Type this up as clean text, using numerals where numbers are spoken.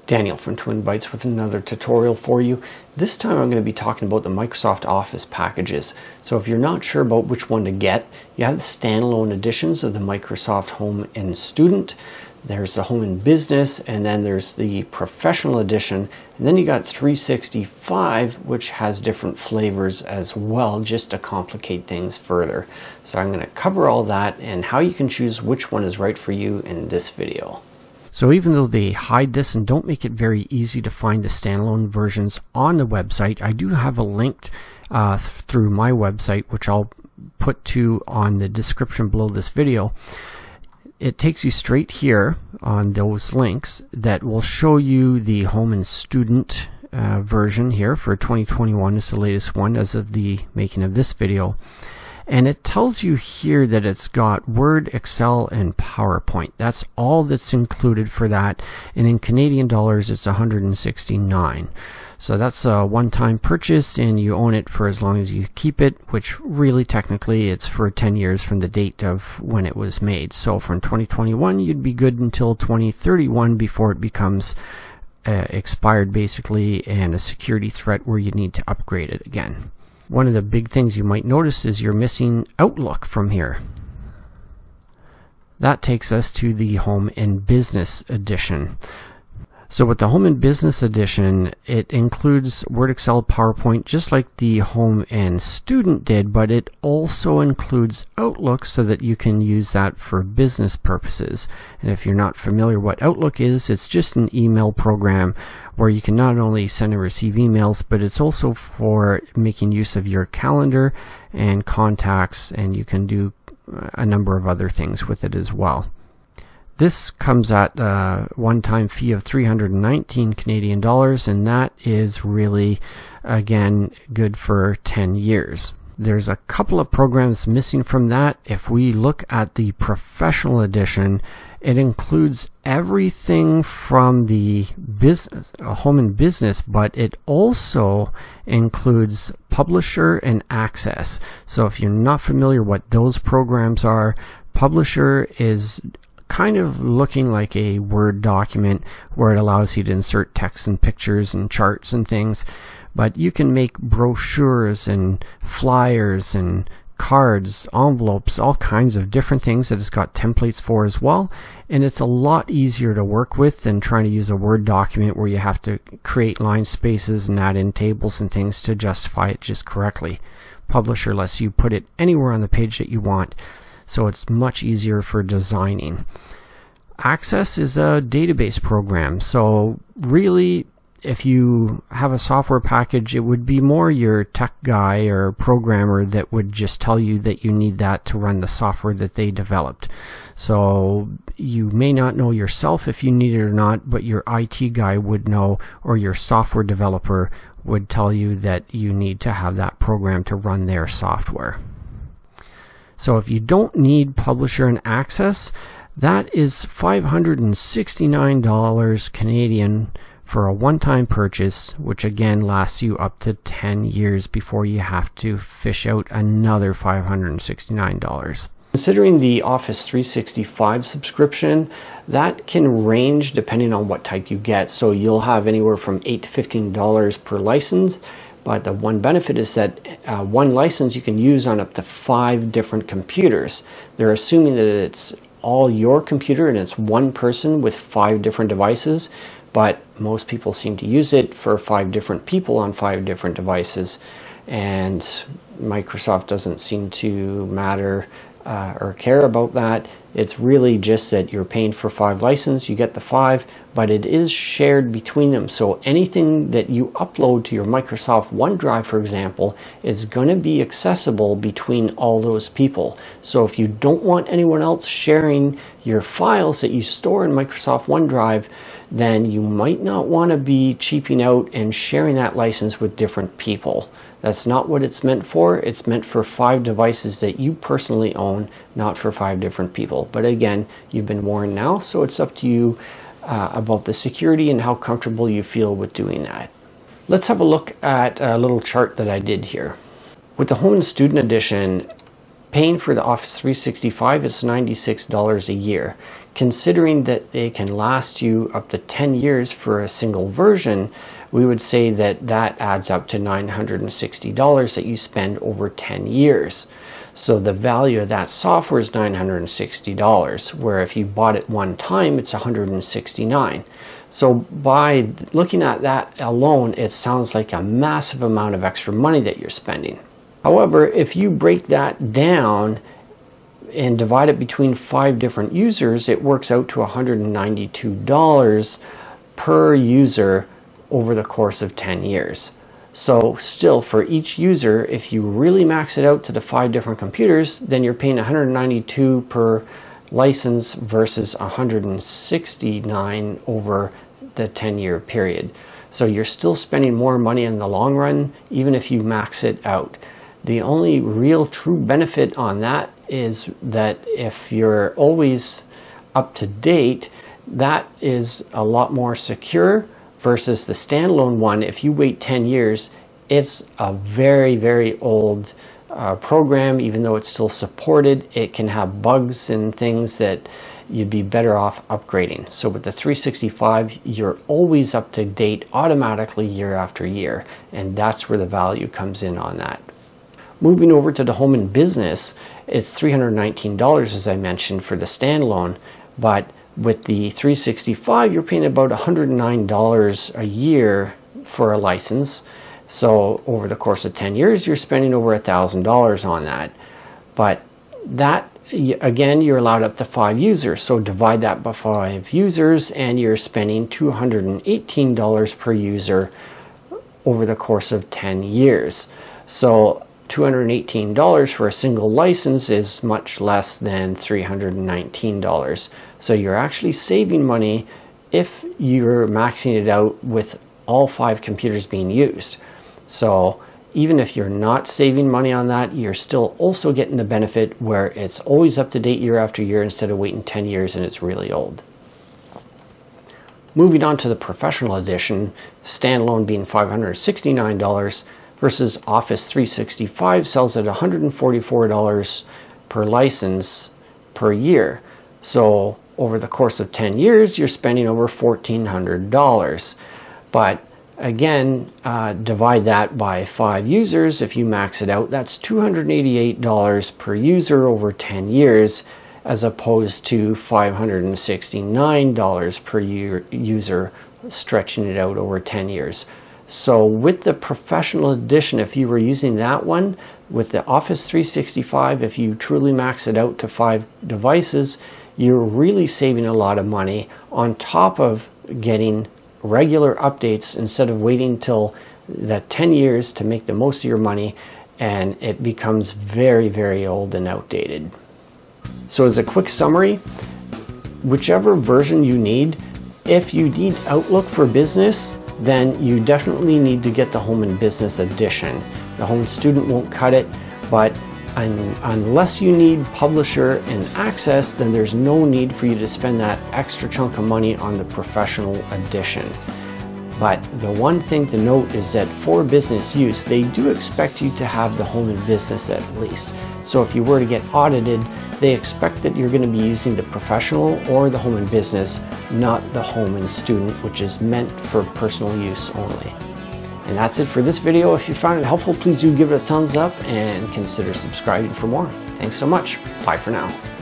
Daniel from Twin Bytes with another tutorial for you. This time I'm going to be talking about the Microsoft Office packages. So if you're not sure about which one to get, you have the standalone editions of the Microsoft Home and Student. There's the Home and Business, and then there's the Professional Edition. And then you got 365, which has different flavors as well, just to complicate things further. So I'm going to cover all that and how you can choose which one is right for you in this video. So even though they hide this and don't make it very easy to find the standalone versions on the website, I do have a link through my website, which I'll put to on the description below this video. It takes you straight here on those links that will show you the Home and Student version here for 2021. Is the latest one as of the making of this video. And it tells you here that it's got Word, Excel, and PowerPoint. That's all that's included for that. And in Canadian dollars, it's $169. So that's a one-time purchase, and you own it for as long as you keep it, which really technically it's for 10 years from the date of when it was made. So from 2021, you'd be good until 2031 before it becomes expired basically and a security threat where you need to upgrade it again. One of the big things you might notice is you're missing Outlook from here. That takes us to the Home and Business Edition. So with the Home and Business Edition, it includes Word, Excel, PowerPoint, just like the Home and Student did, but it also includes Outlook so that you can use that for business purposes. And if you're not familiar what Outlook is, it's just an email program where you can not only send and receive emails, but it's also for making use of your calendar and contacts, and you can do a number of other things with it as well. This comes at a one-time fee of 319 Canadian dollars, and that is really, again, good for 10 years. There's a couple of programs missing from that. If we look at the Professional Edition, it includes everything from the business, Home and Business, but it also includes Publisher and Access. So if you're not familiar what those programs are, Publisher is kind of looking like a Word document where it allows you to insert text and pictures and charts and things, but you can make brochures and flyers and cards, envelopes, all kinds of different things that it's got templates for as well. And it's a lot easier to work with than trying to use a Word document where you have to create line spaces and add in tables and things to justify it just correctly. Publisher lets you put it anywhere on the page that you want, so it's much easier for designing. Access is a database program, so really if you have a software package, it would be more your tech guy or programmer that would just tell you that you need that to run the software that they developed. So you may not know yourself if you need it or not, but your IT guy would know, or your software developer would tell you that you need to have that program to run their software. So if you don't need Publisher and Access, that is $569 Canadian for a one-time purchase, which again lasts you up to 10 years before you have to fish out another $569. Considering the Office 365 subscription, that can range depending on what type you get. So you'll have anywhere from $8 to $15 per license. But the one benefit is that one license you can use on up to 5 different computers. They're assuming that it's all your computer and it's one person with 5 different devices, but most people seem to use it for 5 different people on 5 different devices. And Microsoft doesn't seem to matter or care about that. It's really just that you're paying for 5 licenses, you get the 5, but it is shared between them. So anything that you upload to your Microsoft OneDrive, for example, is going to be accessible between all those people. So if you don't want anyone else sharing your files that you store in Microsoft OneDrive, then you might not want to be cheaping out and sharing that license with different people. That's not what it's meant for. It's meant for 5 devices that you personally own, not for 5 different people. But again, you've been warned now, so it's up to you about the security and how comfortable you feel with doing that. Let's have a look at a little chart that I did here. With the Home and Student Edition, paying for the Office 365, it's $96 a year. Considering that they can last you up to 10 years for a single version, we would say that that adds up to $960 that you spend over 10 years. So the value of that software is $960, where if you bought it one time, it's $169. So by looking at that alone, it sounds like a massive amount of extra money that you're spending. However, if you break that down and divide it between 5 different users, it works out to $192 per user over the course of 10 years. So still, for each user, if you really max it out to the 5 different computers, then you're paying $192 per license versus $169 over the 10-year period. So you're still spending more money in the long run, even if you max it out. The only real true benefit on that is that if you're always up to date, that is a lot more secure versus the standalone one. If you wait 10 years, it's a very, very old program. Even though it's still supported, it can have bugs and things that you'd be better off upgrading. So with the 365, you're always up to date automatically year after year, and that's where the value comes in on that. Moving over to the home and business, it's $319 as I mentioned for the standalone, but with the 365 you're paying about $109 a year for a license. So over the course of 10 years you're spending over $1,000 on that. But that, again, you're allowed up to 5 users, so divide that by 5 users and you're spending $218 per user over the course of 10 years. So $218 for a single license is much less than $319. So you're actually saving money if you're maxing it out with all 5 computers being used. So even if you're not saving money on that, you're still also getting the benefit where it's always up to date year after year instead of waiting 10 years and it's really old. Moving on to the professional edition, standalone being $569 versus Office 365 sells at $144 per license per year. So over the course of 10 years, you're spending over $1,400. But again, divide that by 5 users. If you max it out, that's $288 per user over 10 years, as opposed to $569 per user, stretching it out over 10 years. So with the professional edition, if you were using that one, with the Office 365, if you truly max it out to 5 devices, you're really saving a lot of money on top of getting regular updates instead of waiting till the 10 years to make the most of your money, and it becomes very, very old and outdated. So as a quick summary, whichever version you need, if you need Outlook for Business, then you definitely need to get the Home and Business Edition. The Home Student won't cut it, but unless you need Publisher and Access, then there's no need for you to spend that extra chunk of money on the Professional Edition. But the one thing to note is that for business use, they do expect you to have the Home and Business at least. So if you were to get audited, they expect that you're going to be using the Professional or the Home and Business, not the Home and Student, which is meant for personal use only. And that's it for this video. If you found it helpful, please do give it a thumbs up and consider subscribing for more. Thanks so much. Bye for now.